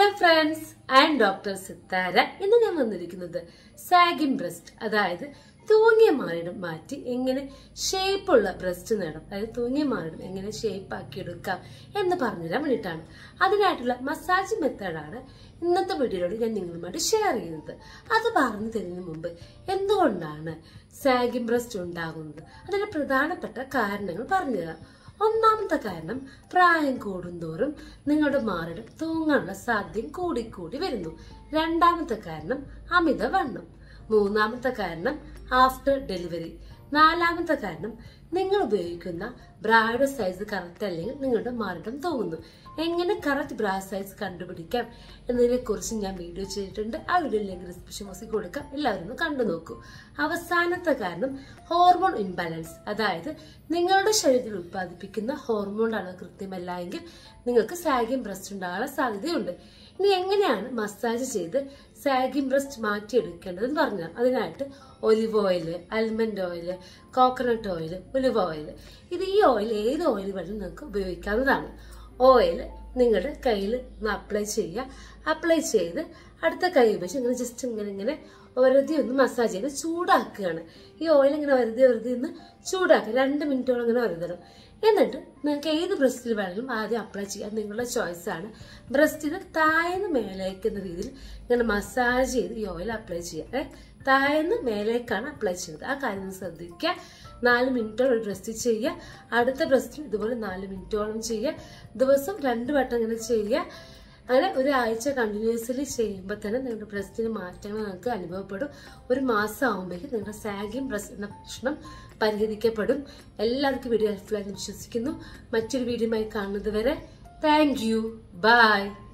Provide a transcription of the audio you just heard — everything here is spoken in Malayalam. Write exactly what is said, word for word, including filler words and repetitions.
Hi friends, I am doctor Sithara. ഇന്ന് ഞാൻ വന്നിരിക്കുന്നത് സാഗിങ് ബ്രസ്റ്റ്, അതായത് തൂങ്ങിയ മാറിടം മാറ്റി എങ്ങനെ ഷേപ്പുള്ള ബ്രസ്റ്റ് നേടാം, അതായത് തൂങ്ങിയ മാറിടം എങ്ങനെ ഷേപ്പ് ആക്കി എടുക്കാം എന്ന് പറഞ്ഞുതരാൻ വേണ്ടിയിട്ടാണ്. അതിനായിട്ടുള്ള മസാജ് മെത്തേഡാണ് ഇന്നത്തെ വീഡിയോയിലൂടെ ഞാൻ നിങ്ങളുമായിട്ട് ഷെയർ ചെയ്യുന്നത്. അത് പറഞ്ഞു തരുന്നതിന് മുമ്പ് എന്തുകൊണ്ടാണ് സാഗിങ് ബ്രസ്റ്റ് ഉണ്ടാകുന്നത്, അതിന്റെ പ്രധാനപ്പെട്ട കാരണങ്ങൾ പറഞ്ഞുതരാം. ഒന്നാമത്തെ കാരണം, പ്രായം കൂടുന്തോറും നിങ്ങളുടെ മാറിടം തൂങ്ങാനുള്ള സാധ്യത കൂടിക്കൂടി വരുന്നു. രണ്ടാമത്തെ കാരണം, അമിതവണ്ണം. മൂന്നാമത്തെ കാരണം, ആഫ്റ്റർ ഡെലിവറി. നാലാമത്തെ കാരണം, നിങ്ങൾ ഉപയോഗിക്കുന്ന ബ്രായുടെ സൈസ് കറക്റ്റ് അല്ലെങ്കിൽ നിങ്ങളുടെ മാറിടം തൂങ്ങുന്നു. എങ്ങനെ കറക്റ്റ് ബ്രാ സൈസ് കണ്ടുപിടിക്കാം എന്നതിനെ കുറിച്ച് ഞാൻ വീഡിയോ ചെയ്തിട്ടുണ്ട്. ആ വീഡിയോയിലേക്ക് ഡിസ്ക്രിപ്ഷൻ ബോക്സിൽ കൊടുക്കാം, എല്ലാവരും ഒന്ന് കണ്ടു നോക്കൂ. അവസാനത്തെ കാരണം, ഹോർമോൺ ഇംബാലൻസ്, അതായത് നിങ്ങളുടെ ശരീരത്തിൽ ഉത്പാദിപ്പിക്കുന്ന ഹോർമോൺ അളവ് കൃത്യമല്ല എങ്കിൽ നിങ്ങൾക്ക് സാഗിങ് ബ്രസ്റ്റ് ഉണ്ടാകാൻ സാധ്യതയുണ്ട്. ഇനി എങ്ങനെയാണ് മസാജ് ചെയ്ത് സാഗിങ് ബ്രസ്റ്റ് മാറ്റിയെടുക്കേണ്ടതെന്ന് പറഞ്ഞാൽ, അതിനായിട്ട് olive oil, almond oil, coconut oil, olive oil, ഇത് ഈ ഓയിൽ ഏത് ഓയിൽ വേണമെങ്കിലും നിങ്ങൾക്ക് ഉപയോഗിക്കാവുന്നതാണ്. ഓയിൽ നിങ്ങളുടെ കയ്യിൽ ഒന്ന് അപ്ലൈ ചെയ്യുക. അപ്ലൈ ചെയ്ത് അടുത്ത കൈ ഉപയോഗിച്ച് ഇങ്ങനെ ജസ്റ്റ് ഇങ്ങനെ ഇങ്ങനെ വെറുതെ ഒന്ന് മസാജ് ചെയ്ത് ചൂടാക്കുകയാണ്. ഈ ഓയിൽ ഇങ്ങനെ വെറുതെ വെറുതെ ഒന്ന് ചൂടാക്കുക. രണ്ട് മിനിറ്റോളം ഇങ്ങനെ വരുതണം. എന്നിട്ട് നിങ്ങൾക്ക് ഏത് ബ്രസ്റ്റിൽ വേണമെങ്കിലും ആദ്യം അപ്ലൈ ചെയ്യാം, നിങ്ങളുടെ ചോയ്സ് ആണ്. ബ്രസ്റ്റിന് താഴ്ന്ന് മേലേക്കുന്ന രീതിയിൽ ഇങ്ങനെ മസാജ് ചെയ്ത് ഈ ഓയിൽ അപ്ലൈ ചെയ്യാം. ഏഹ് താഴ്ന്ന് മേലേക്കാണ് അപ്ലൈ ചെയ്യുന്നത്. ആ കാര്യം ശ്രദ്ധിക്കുക. നാല് മിനിറ്റോളം ഒരു ബ്രസ്റ്റ് ചെയ്യുക, അടുത്ത ബ്രസ്റ്റിൽ ഇതുപോലെ നാല് മിനിറ്റോളം ചെയ്യുക. ദിവസം രണ്ട് വട്ടം ഇങ്ങനെ ചെയ്യുക. അങ്ങനെ ഒരാഴ്ച കണ്ടിന്യൂസ്ലി ചെയ്യുമ്പോൾ തന്നെ നിങ്ങളുടെ ബ്രസ്റ്റിന് മാറ്റങ്ങൾ നിങ്ങൾക്ക് അനുഭവപ്പെടും. ഒരു മാസം ആകുമ്പോഴേക്കും നിങ്ങളുടെ സാഗിങ് ബ്രസ്റ്റ് എന്ന പ്രശ്നം പരിഹരിക്കപ്പെടും. എല്ലാവർക്കും വീഡിയോ ഹെൽപ്ഫുൾ ആയി വിശ്വസിക്കുന്നു. മറ്റൊരു വീഡിയോയുമായി കാണുന്നത് വരെ താങ്ക് യു, ബൈ.